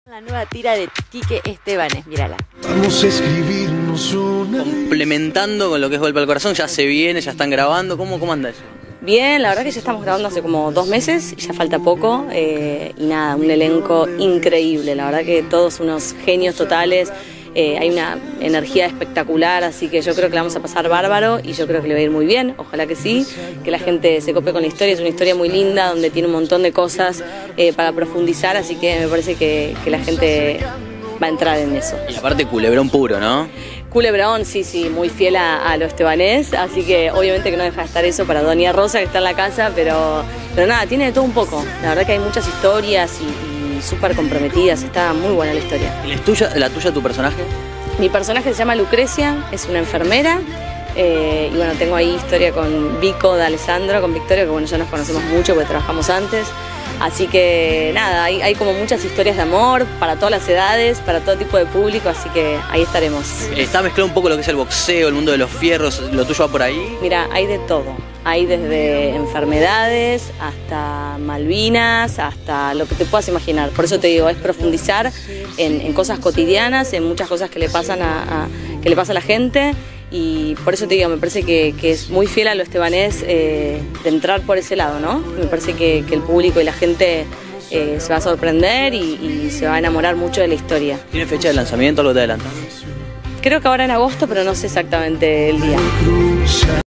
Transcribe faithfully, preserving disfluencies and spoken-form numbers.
La nueva tira de Quique Estebanes, mírala. Vamos a escribirnos una... Complementando con lo que es Golpe al Corazón, ya se viene, ya están grabando, ¿cómo, cómo anda eso? Bien, la verdad que ya estamos grabando hace como dos meses, ya falta poco, eh, y nada, un elenco increíble, la verdad que todos unos genios totales, eh, hay una energía espectacular, así que yo creo que la vamos a pasar bárbaro y yo creo que le va a ir muy bien, ojalá que sí, que la gente se cope con la historia, es una historia muy linda donde tiene un montón de cosas eh, para profundizar, así que me parece que, que la gente va a entrar en eso. Y aparte culebrón puro, ¿no? Culebrón, sí, sí, muy fiel a, a lo estebanés, así que obviamente que no deja de estar eso para Doña Rosa que está en la casa, pero, pero nada, tiene de todo un poco. La verdad que hay muchas historias y, y súper comprometidas, está muy buena la historia. ¿Y la tuya, la tuya, tu personaje? Mi personaje se llama Lucrecia, es una enfermera, eh, y bueno, tengo ahí historia con Vico de Alessandro, con Victoria, que bueno, ya nos conocemos mucho porque trabajamos antes. Así que nada, hay, hay como muchas historias de amor para todas las edades, para todo tipo de público, así que ahí estaremos. Está mezclado un poco lo que es el boxeo, el mundo de los fierros, ¿lo tuyo va por ahí? Mira, hay de todo. Hay desde enfermedades hasta Malvinas, hasta lo que te puedas imaginar. Por eso te digo, es profundizar en, en cosas cotidianas, en muchas cosas que le pasan a, a, que le pasa a la gente. Y por eso te digo, me parece que, que es muy fiel a lo estebanés eh, de entrar por ese lado, ¿no? Me parece que, que el público y la gente eh, se va a sorprender y, y se va a enamorar mucho de la historia. ¿Tiene fecha de lanzamiento? ¿Algo te adelantas? Creo que ahora en agosto, pero no sé exactamente el día.